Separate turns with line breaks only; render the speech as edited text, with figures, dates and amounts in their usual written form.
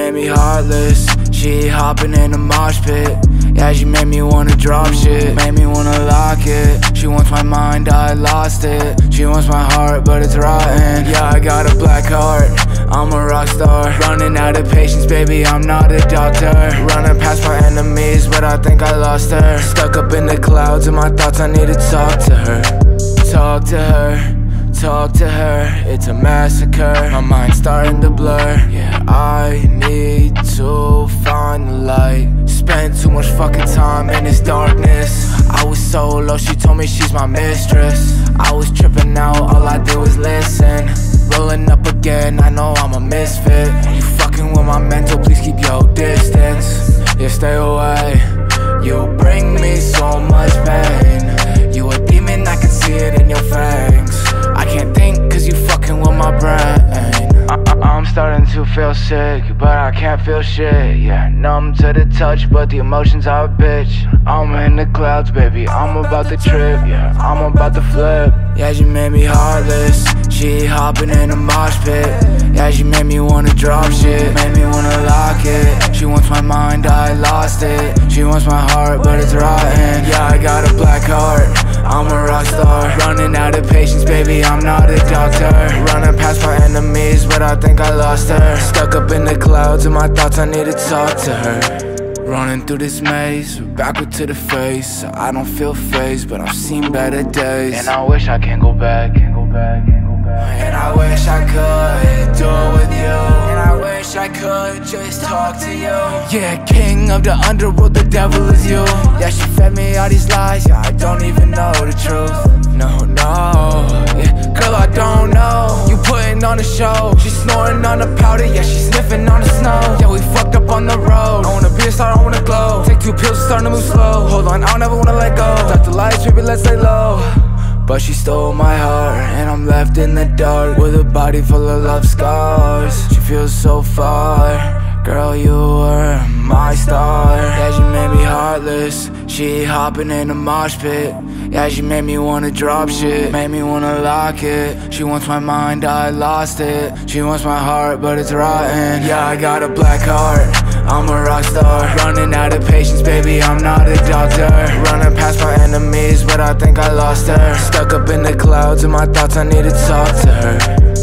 made me heartless. She hopping in the mosh pit. Yeah, she made me wanna drop shit, made me wanna lock it. She wants my mind, I lost it. She wants my heart, but it's rotten. Yeah, I got a black heart, I'm a rock star. Running out of patience, baby, I'm not a doctor. Running past my enemies, but I think I lost her. Stuck up in the clouds in my thoughts, I need to talk to her. Talk to her, talk to her. It's a massacre, my mind's starting to blur. Yeah, I need to find the light. Spent too much fucking time in this darkness. I was so low, she told me she's my mistress. I was tripping out, all I did was listen. Rolling up again, I know I'm a misfit. You fucking with my mental, please keep your distance. Yeah, stay away. You bring me so much pain. You a demon, I can see it in your fangs. I can't think cause you fucking with my brain. I'm starting to feel sick, but I can't feel shit. Yeah, numb to the touch, but the emotions are a bitch. I'm in the clouds, baby, I'm about to trip. Yeah, I'm about to flip. Yeah, she made me heartless. She hopping in the mosh pit. Yeah, she made me wanna drop shit, made me wanna lock it. She wants my mind, I lost it. She wants my heart, but it's rotten. Yeah, I got a black heart, I'm a rock star. Running out of patience, baby, I'm not a doctor. Running past my enemies, but I think I lost her. Stuck up in the clouds in my thoughts, I need to talk to her. Running through this maze, backward to the face. I don't feel phased, but I've seen better days. And I wish I can go back, And I wish I could do it with you. And I wish I could just talk to you. Yeah, king of the underworld, the devil is you. Yeah, she fed me all these lies, yeah, I don't even know the truth. No, yeah, girl, I don't know. You putting on a show. She's snoring on the powder, yeah, she's sniffing on the snow. Yeah, we fucked up on the road. I wanna be a star, I wanna glow. Take 2 pills, starting to move slow. Hold on, I don't ever wanna let go. Start the lights, baby, let's lay low. But she stole my heart, and I'm left in the dark with a body full of love scars. She feels so far. Girl, you were my star. Yeah, she made me heartless. She hopping in the mosh pit. Yeah, she made me wanna drop shit, made me wanna lock it. She wants my mind, I lost it. She wants my heart, but it's rotten. Yeah, I got a black heart, I'm a rock star. Running out of patience, baby, I'm not a doctor. Running past my enemies, but I think I lost her. Stuck up in the clouds in my thoughts, I need to talk to her.